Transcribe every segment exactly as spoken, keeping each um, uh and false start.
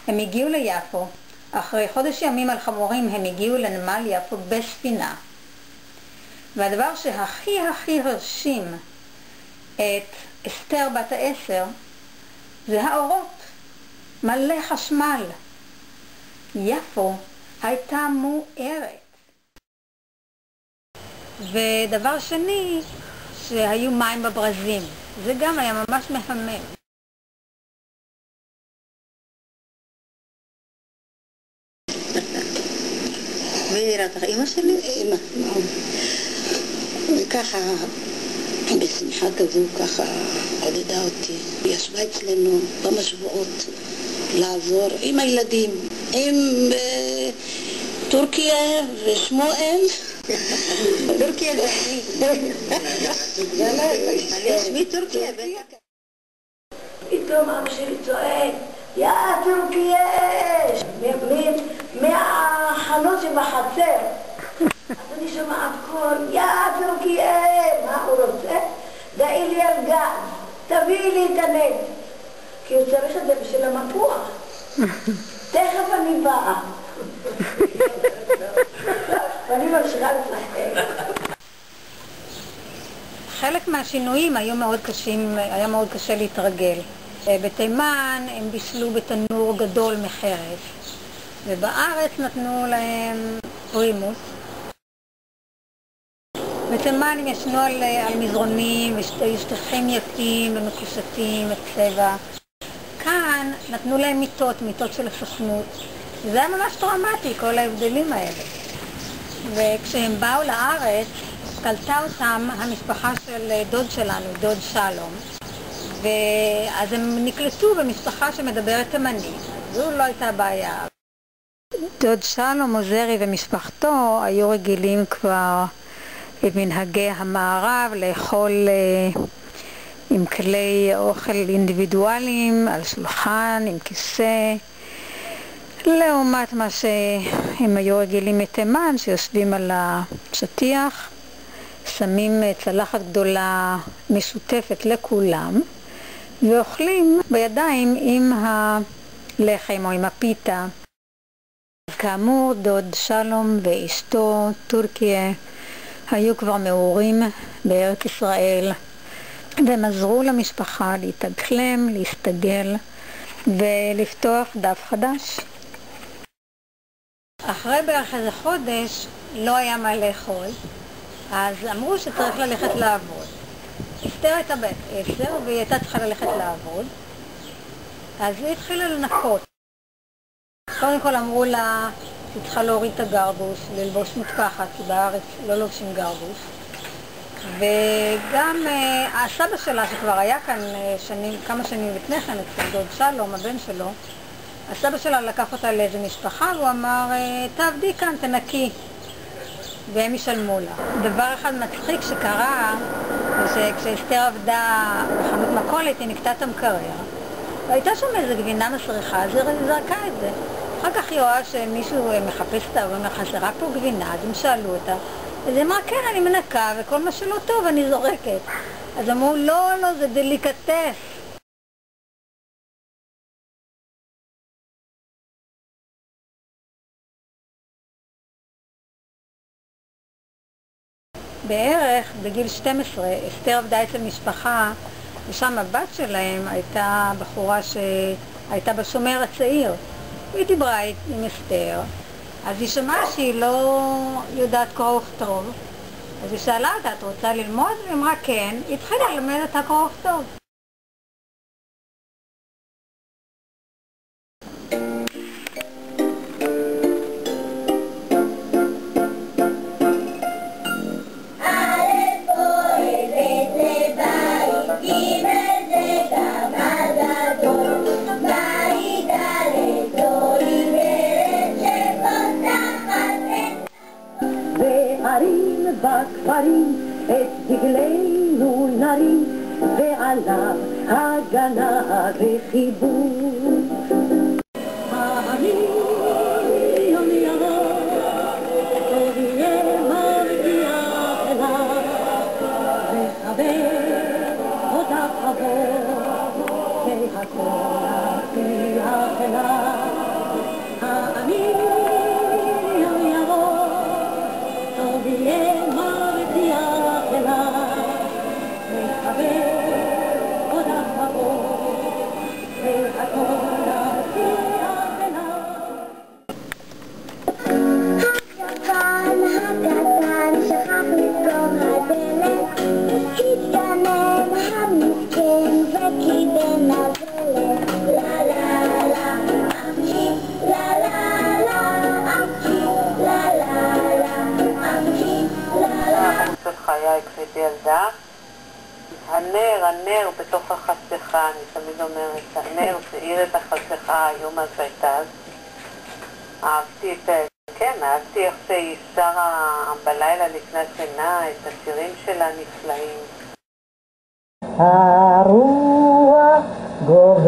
הם הגיעו ליפו. אחרי חודש ימים על חמורים הם הגיעו לנמל יפו בספינה. והדבר שהכי הכי הרשים את אסתר בת העשר זה האורות, מלא חשמל. יפו הייתה מוארת. ודבר שני, שהיו מים בברזים. זה גם היה ממש מהמם. מי נראית לך? אמא שלי? אמא. וככה, בשמחה כזו, ככה עודדה אותי. היא ישבה אצלנו כמה שבועות לעזור עם הילדים, עם טורקיה ושמואל. טורקיה זה אני. אני שמי טורקיה. פתאום אבא שלי צועק, יא טורקיה! מהחנות שבחצר. אז אני שומעת קול, יא טורקיה! מה הוא רוצה? דעי לי על גז, תביאי לי את הנט. כי הוא צריך את זה בשביל המפוח. תכף אני באה. ואני ממשיכה לשחק. חלק מהשינויים היו מאוד קשים, היה מאוד קשה להתרגל. בתימן הם בישלו בתנור גדול מחרס, ובארץ נתנו להם פרימוס. בתימן הם ישנו על, על מזרונים ושטחים יפים ומקושטים בצבע. כאן נתנו להם מיטות, מיטות של הסוכנות. זה היה ממש טראומטי, כל ההבדלים האלה. וכשהם באו לארץ, קלטה אותם המשפחה של דוד שלנו, דוד שלום. ואז הם נקלטו במשפחה שמדברת תימנית. זו לא הייתה בעיה. דוד שלום עוזרי ומשפחתו היו רגילים כבר במנהגי המערב לאכול עם כלי אוכל אינדיבידואליים על שולחן, עם כיסא, לעומת מה שהם היו רגילים מתימן, שיושבים על השטיח, שמים צלחת גדולה משותפת לכולם, ואוכלים בידיים עם הלחם או עם הפיתה. כאמור, דוד שלום ואשתו טורקיה היו כבר מעורים בארץ ישראל, והם עזרו למשפחה להתאקלם, להסתגל ולפתוח דף חדש. אחרי בערך איזה חודש לא היה מה לאכול, אז אמרו שצריך ללכת לעבוד. אסתר הייתה בת עשר והיא הייתה צריכה ללכת לעבוד, אז היא התחילה לנקות. קודם כל אמרו לה שהיא צריכה להוריד את הגרבוש, ללבוש מטפחת, כי בארץ לא לובשים גרבוש. וגם uh, הסבא שלה שכבר היה כאן uh, שנים, כמה שנים לפני כן, אצל דוד שלום, הבן שלו, הסבא שלה לקח אותה לאיזו משפחה והוא אמר, תעבדי כאן, תנקי, והם ישלמו לה. דבר אחד מצחיק שקרה, זה שכשאסתר עבדה בחנות מכולת, היא נקטה את המקרר, והייתה שם איזו גבינה מסריחה, אז היא זרקה את זה. אחר כך היא רואה שמישהו מחפש את העבודה, חסרה פה גבינה, אז הם שאלו אותה, אז היא אמרה, כן, אני מנקה, וכל מה שלא טוב אני זורקת. אז אמרו, לא, לא, זה דליקטס. בערך בגיל שתים עשרה אסתר עבדה אצל משפחה, ושם הבת שלהם הייתה בחורה שהייתה בשומר הצעיר. היא דיברה עם אסתר, אז היא שמעה שהיא לא יודעת קרוא וכתוב, אז היא שאלה אותה, את רוצה ללמוד? היא אמרה כן, היא התחילה ללמד אותה קרוא וכתוב. בכפרים את דגלנו נרים ועליו הגנה וחיבור. אני יוני ירוק עוד יהיה מרגיע אליו וחבר אותך חבור והכל תהיה אליו תמיד אומרת, הנר שהאיר את החשיכה, היום אז הייתה אז. אהבתי את, כן, אהבתי איך שהיא שרה בלילה לפני השינה, את השירים שלה נפלאים. הרוח גוברת,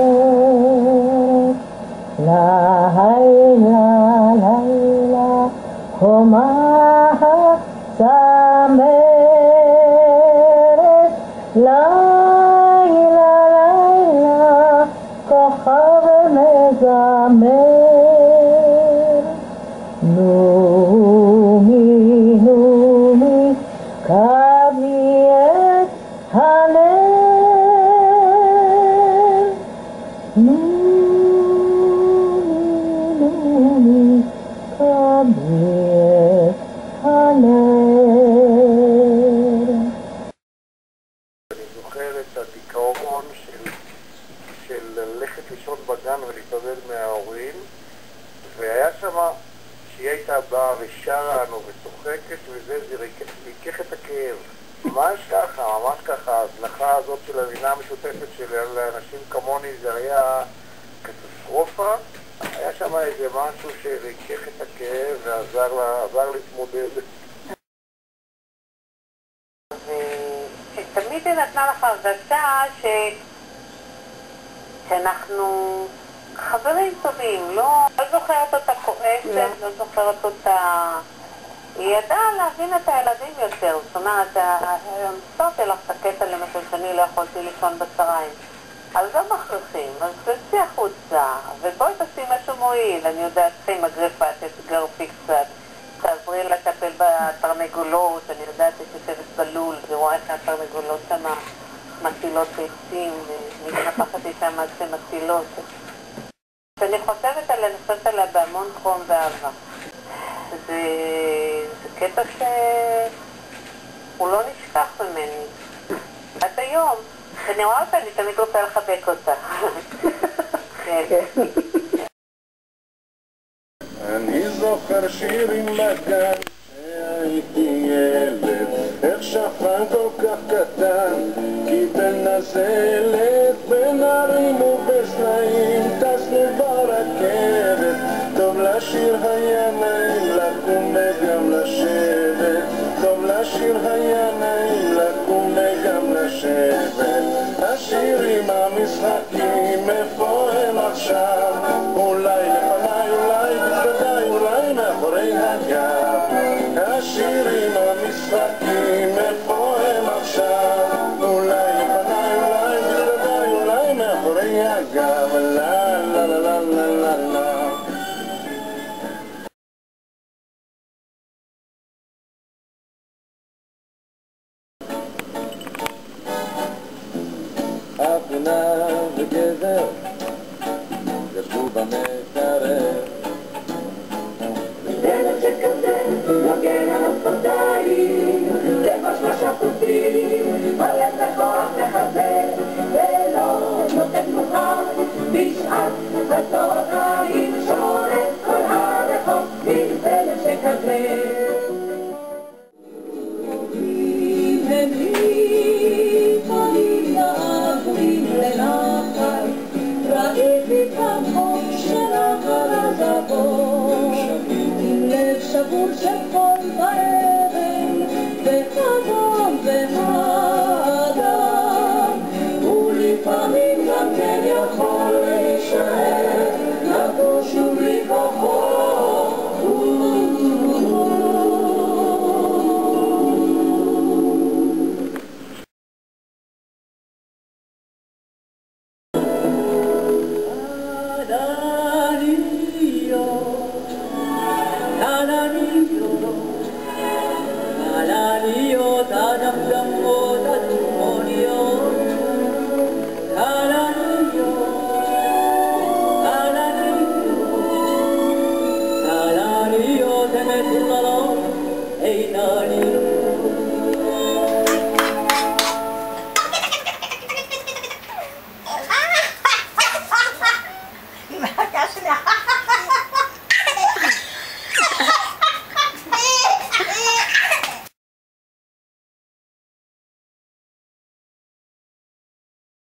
לילה לילה חומה צמרת, לילה לילה כוכב מזמר. נומי נומי קבלי את הלב, נומי נומי קבלי את הלב. אני זוכר את הדיכאון של, של ללכת לישון בגן ולהתעודד מההורים, והיה שם שהיא הייתה באה ושרה לנו וצוחקת, וזה זה ריכך את הכאב. ממש ככה, ממש ככה. ההזנחה הזאת של הלינה המשותפת של אנשים כמוני זה היה קטסטרופה. היה שם איזה משהו שריכך את הכאב ועזר לה, עזר להתמודד. ותמיד היא נתנה לך הרגשה ש... שאנחנו חברים טובים, לא, לא זוכרת אותה כועסת, לא זוכרת אותה... היא ידעה להבין את הילדים יותר, זאת אומרת, סרטי לך את הקטע למשל שאני לא יכולתי לישון בצהריים. אז לא מכריחים, אז תצאי החוצה, ובואי תעשי משהו מועיל, אני יודעת עם הגרפה, תגרפי קצת, תעזרי לטפל בתרנגולות, אני יודעת שתשבת בלול, ורואה איך התרנגולות שם מטילות ביצים, ומתנפחת איתם עד שמטילות. כשאני חושבת עליה, אני חושבת עליה בהמון חום ואהבה. זה, זה קטע שהוא לא נשכח ממני. עד היום, כשאני רואה אותה, אני תמיד רוצה לחבק אותה. כן. אני זוכר שירים בגן שהייתי ילד, איך שפן כל כך קטן, כי בין הזלת, בין הרים ובסלעים, טסנו ברכבת, טוב לשיר היה נעים לקום וגם לשבת, טוב לשיר היה נעים לקום וגם לשבת. השירים המשחקים, איפה הם עכשיו? אולי לפניי, אולי בצדדיי, אולי מאחורי הגב. השירים המשחקים, איפה הם עכשיו? אולי לפניי, אולי בצדדיי, אולי מאחורי הגב. לה לה לה לה לה לה לה. אבונה וגבר ישבו במקרר, דלת שכזה נוגן על השפתיים, לבש לשפוטים, הולך לכוח לחזק, ולא נותן מוכר, בשעת הצהריים שורק כל הרחוב, דלת שכזה. ראיתי כחוק של החרזבות, עם לב שבור של כל בערב, וחזון והדם, ולפעמים גם כן יכול להישאר, לבוא שוב לכחוק. Ain't no